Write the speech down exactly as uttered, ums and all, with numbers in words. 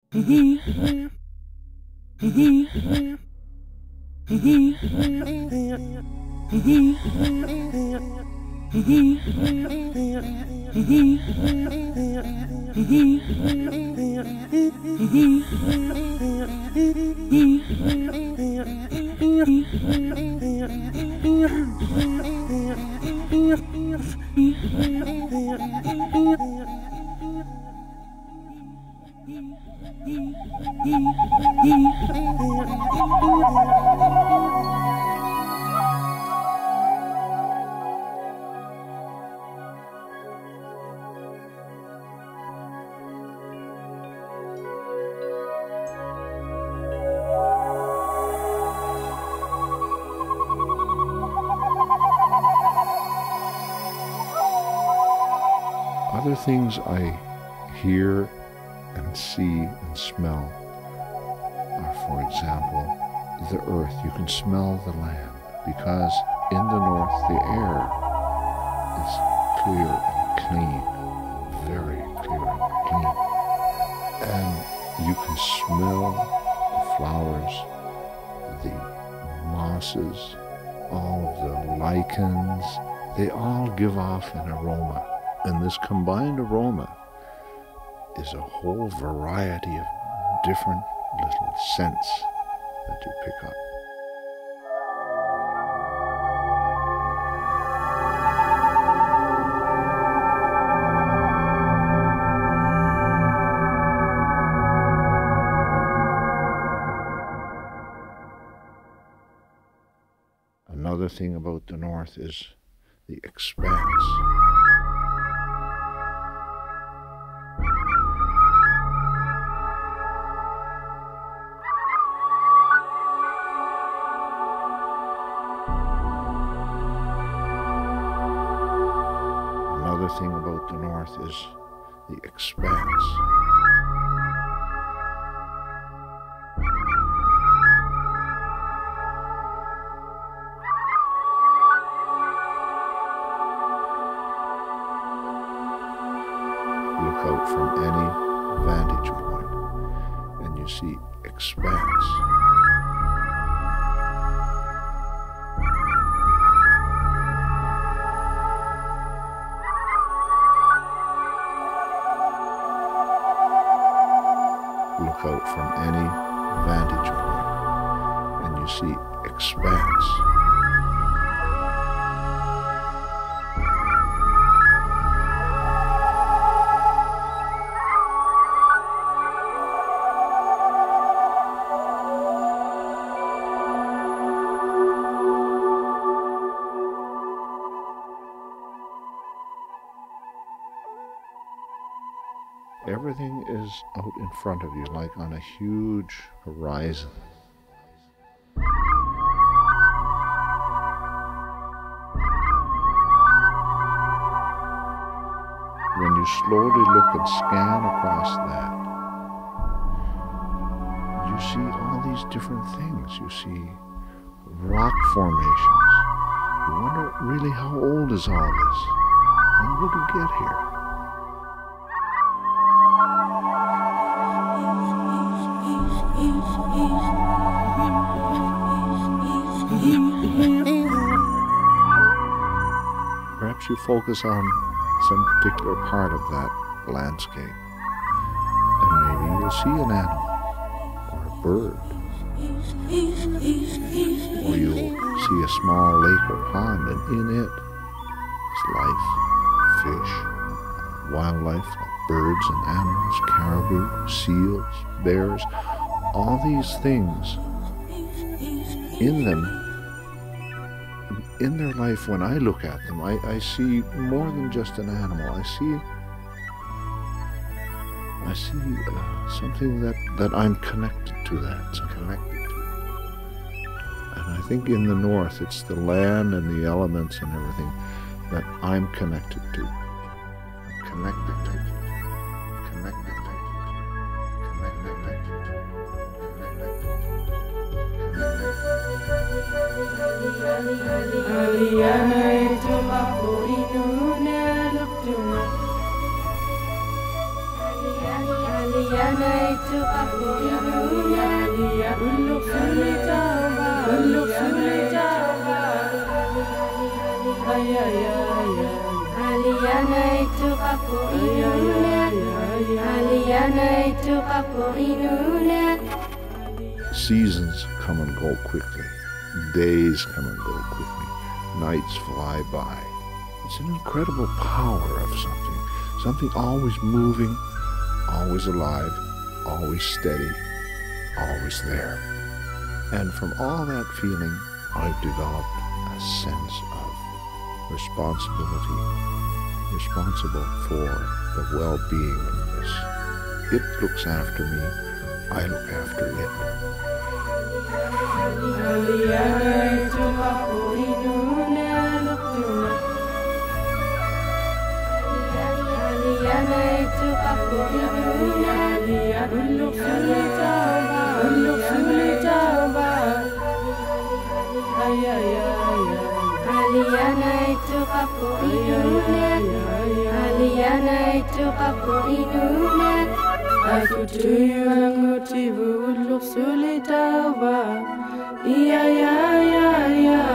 Other things I hear and see and smell are, for example, the earth. You can smell the land because in the north the air is clear and clean, very clear and clean. And you can smell the flowers, the mosses, all of the lichens. They all give off an aroma. And this combined aroma is a whole variety of different little scents that you pick up. Another thing about the north is the expanse. Another thing about the north is the expanse. Look out from any vantage point and you see expanse. Look out from any vantage point and you see expanse. Everything is out in front of you, like on a huge horizon. When you slowly look and scan across that, you see all these different things. You see rock formations. You wonder really how old is all this? How did we get here? Perhaps you focus on some particular part of that landscape, and maybe you'll see an animal, or a bird, or you'll see a small lake or pond, and in it is life, fish, wildlife, like birds and animals, caribou, seals, bears, all these things. In them, in their life, when I look at them, I, I see more than just an animal. I see, I see uh, something that, that I'm connected to that, so connected to. And I think in the north, it's the land and the elements and everything that I'm connected to. I'm connected to. Connected to. Aliyana itu Seasons come and go quickly. Days come and go quickly. Nights fly by. It's an incredible power of something. Something always moving, always alive, always steady, always there. And from all that feeling, I've developed a sense of responsibility, responsible for the well-being of this. It looks after me, I look after it. Aku tuyang motivu ulur sulit tawa. Iya ya ya ya.